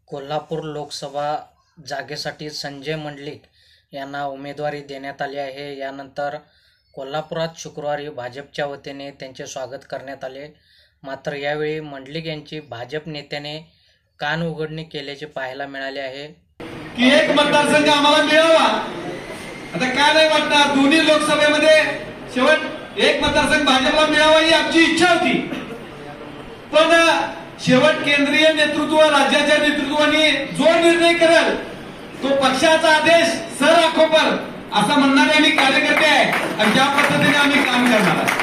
कोल्हापूर लोकसभा जागेसाठी संजय मंडलिक यांना उमेदवारी देण्यात आली आहे। यानंतर कोल्हापुरात शुक्रवारी भाजपच्या वतीने त्यांचे स्वागत करण्यात आले। मात्र यावेळी मंडलिक यांची भाजप नेत्याने कान उघडणी केल्याचे पाहायला मिळाले आहे की एक मतदारसंघ आम्हाला मिळावा। आता काय नाही वाटणार, दोन्ही लोकसभेमध्ये शेवट एक मतदारसंघ भाजपला मिळावा ही आमची इच्छा होती, पण शेवट केंद्रीय नेतृत्व राज्याच्या नेतृत्वाने जो निर्णय करेल तो पक्षाचा आदेश सर आखो पर असं म्हणणारे आम्ही कार्यकर्ते आहे आणि ज्या पद्धतीने आम्ही काम करणार आहे।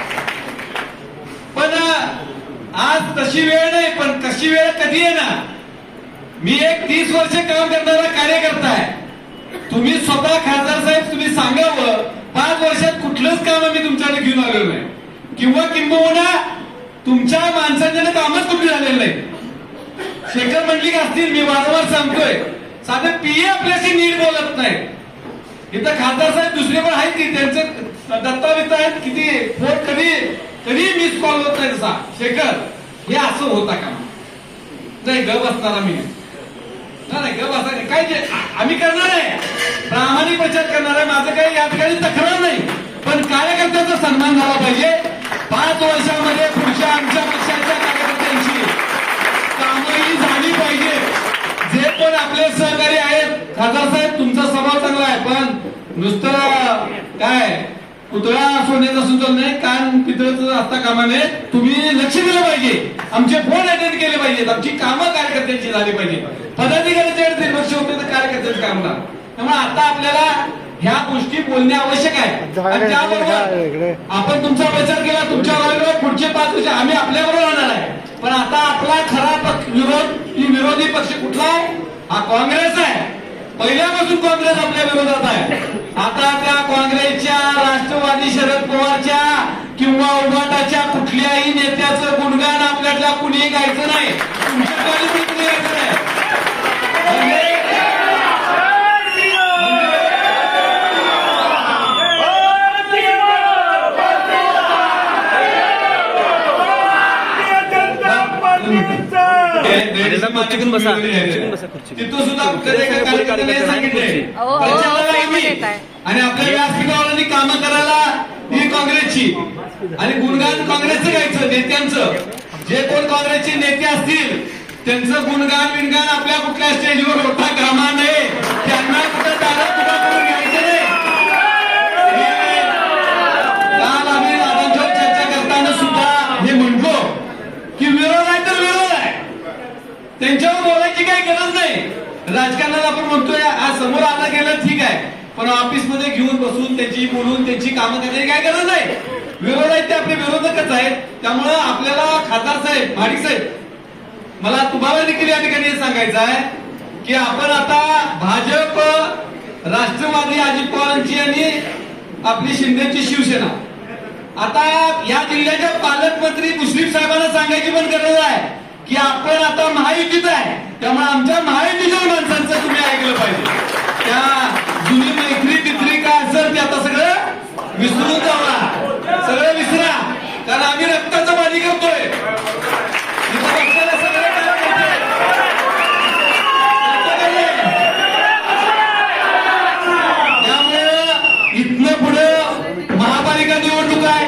पण आज तशी वेळ नाही, पण कशी वेळ कधी येणार। मी एक 30 वर्ष काम करणारा कार्यकर्ता आहे। तुम्ही स्वतः खासदार साहेब तुम्ही सांगावं 5 वर्षात कुठलंच काम आम्ही तुमच्याकडे घेऊन आलेलो नाही, किंवा किंबहुना तुमच्या माणसांच्याने कामच कुठे झालेलं नाही। शेखर मंडलिक असतील, मी वारंवार सांगतोय, साधे पीए आपल्याशी नीट बोलत नाही। इथं खासदार साहेब दुसरे पण आहेत की त्यांचे दत्तावेत आहेत, किती फोन कधी मिस कॉल होत नाही। तसा शेखर हे असं होता का नाही, गप असणार आम्ही नाही, गप असणार काय जे आम्ही करणार आहे, प्रामाणिक प्रचार करणार आहे। माझं काही या ठिकाणी तक्रार नाही, पण कार्यकर्त्याचा सन्मान झाला पाहिजे। 5 वर्षामध्ये पुढच्या आमच्या पक्षाच्या कार्यकर्त्यांची कामही झाली पाहिजे। जे पण आपले सहकारी आहेत, खासदार साहेब तुमचा स्वभाव चांगला आहे, पण नुसतं काय पुतळा सोन्याचा सुचल नाही, कान पितळाचं असता कामा नये। तुम्ही लक्ष दिलं पाहिजे, आमचे फोन अटेंड केले पाहिजेत, आमची कामं कार्यकर्त्यांची झाली पाहिजे। पदाधिकाऱ्यांच्या दुर्लक्ष होते तर कार्यकर्त्यांचं काम ना। त्यामुळे आता आपल्याला ह्या गोष्टी बोलणे आवश्यक आहे, आणि त्याबरोबर आपण तुमचा प्रचार केला, तुमच्या बरोबर पुढचे 5 वर्ष आम्ही आपल्याबरोबर राहणार आहे। पण आता आपला खरा विरोधी पक्ष कुठला आहे? हा काँग्रेस आहे। पहिल्यापासून काँग्रेस आपल्या विरोधात आहे। आता त्या काँग्रेसच्या, राष्ट्रवादी शरद पवारच्या किंवा उभाटाच्या कुठल्याही नेत्याचं गुणगान आपल्याला कुणी गायचं नाही, तुमच्याकडे कुणी गायचं नाही। तिथं सुद्धा आणि आपल्या व्यासपीठावरांनी कामं करायला ही काँग्रेसची, आणि गुणगान काँग्रेसचं गायचं नेत्यांचं। जे कोण काँग्रेसचे नेते असतील त्यांचं गुणगान विणगान आपल्या कुठल्या स्टेजवर होता कामा नये, त्यांना कुठं दारात उभा करून घ्यायचं नाही। काल आम्ही दादांच्यावर चर्चा करताना सुद्धा हे म्हणतो की विरोध आहे तर विरोध आहे, त्यांच्यावर बोलायची काही गरज नाही। राजकारणाला आपण म्हणतोय आज समोर आलं गेलं ठीक आहे, पण ऑफिसमध्ये घेऊन बसून त्यांची बोलून त्यांची कामं करण्याची काही गरज नाही। विरोध आहेत ते आपले विरोधकच आहेत। त्यामुळं आपल्याला खासदार साहेब, भाडी साहेब, मला तुम्हाला देखील या ठिकाणी हे सांगायचं आहे की आपण आता भाजप, राष्ट्रवादी अजित पवारांची आणि आपली शिंदेची शिवसेना, आता या जिल्ह्याच्या पालकमंत्री मुश्रीफ साहेबांना सांगायची पण गरज आहे की आपण आता महायुतीत आहे। त्यामुळे आमच्या महायुतीच्या माणसांचं तुम्ही ऐकलं पाहिजे। त्या जुनी मैत्री तित्री काय असेल ते आता सगळं विसरून जावा, सगळं विसरा, कारण आम्ही रक्ताचं पाणी करतोय। त्यामुळे इथनं पुढे महापालिका निवडणूक आहे,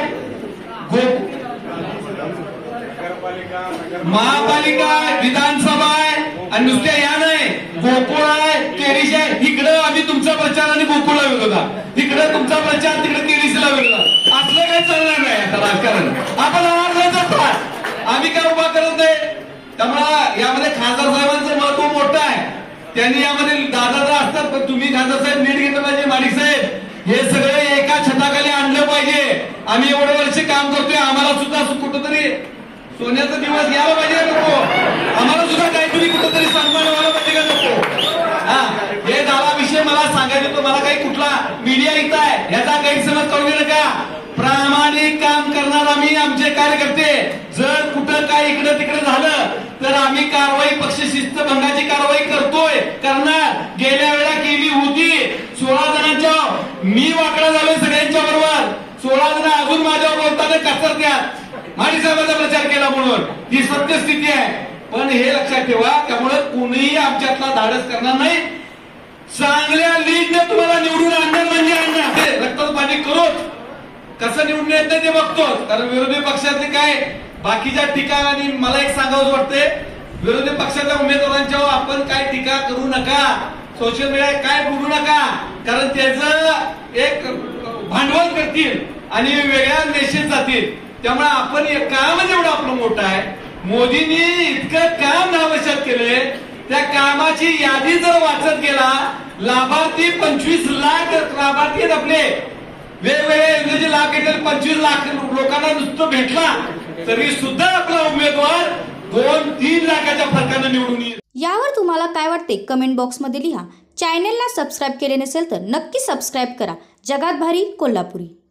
महापालिका, विधानसभा आहे, आणि नुसत्या या नाही, गोकुळ आहे, केडीसी आहे। इकडं आम्ही तुमचा प्रचार आणि गोकुळला विरोधा, तिकडे तुमचा प्रचार, तिकडे केडीसीला विरोधा, असलं काही चालणार नाही आता राजकारण। आपण आम्ही काय उभा करत नाही। त्यामुळे यामध्ये खासदार साहेबांचं महत्व मोठं आहे, त्यांनी यामध्ये दादा असतात, पण तुम्ही खासदार साहेब नीट घेतलं पाहिजे। माणिक साहेब हे सगळे एका छताखाली आणलं पाहिजे। आम्ही एवढे वर्ष काम करतोय, आम्हाला सुद्धा कुठंतरी सोन्याचा दिवस घ्यायला पाहिजे नको, आम्हाला सुद्धा काहीतरी कुठंतरी सन्मान व्हायला पाहिजे का नको। हा हे झाला विषय, मला सांगायचं तो, मला काही कुठला मीडिया इथं आहे याचा गैरसमज करू नये का। प्रामाणिक काम करणार आम्ही, आमचे कार्यकर्ते, जर कुठं काय इकडं तिकडे झालं तर आम्ही कारवाई, पक्षशिस्त भंगाची कारवाई करतोय, करणार। गेल्या वेळा केली होती 16 जणांच्या, मी वाकडा झालोय सगळ्यांच्या बरोबर, 16 जण अजून माझ्यावर बोलताना कचरत्यात, माडी साहेबांचा प्रचार केला म्हणून, ही सत्यस्थिती आहे। पण हे लक्षात ठेवा, त्यामुळे कोणीही आमच्यातला धाडस करणार नाही. चांगल्या लीडने तुम्हाला निवडून आणणार म्हणजे आणणार. ते रक्तात पाणी करोच कसं निवडून येत नाही ते बघतोच. कारण विरोधी पक्षातले काय बाकीच्या टीका, आणि मला एक सांगावं वाटते, विरोधी पक्षाच्या उमेदवारांच्या आपण काय टीका करू नका, सोशल मीडिया काय बोलू नका, कारण त्याचं एक भांडवल करतील आणि वेगळ्या मेसेज जातील. त्यामुळे आपण काम एवढं आपलं मोठं आहे. मोदींनी इतकं काम नावशेष केले, त्या कामाची यादी जर वाचत गेला, लाभार्थी 25 लाख लाभार्थी आहेत आपले, वेगवेगळ्या योजनेचे लाभ घेतलेले 25 लाख लोकांना नुसतं भेटला तरी सुद्धा आपला उमेदवार 2-3 लाखाच्या फरकाने निवडून येईल. यावर तुम्हाला काय वाटते कमेंट बॉक्समध्ये लिहा. चॅनेलला सबस्क्राईब केले नसेल तर नक्की सबस्क्राईब करा. जगात भारी कोल्हापुरी.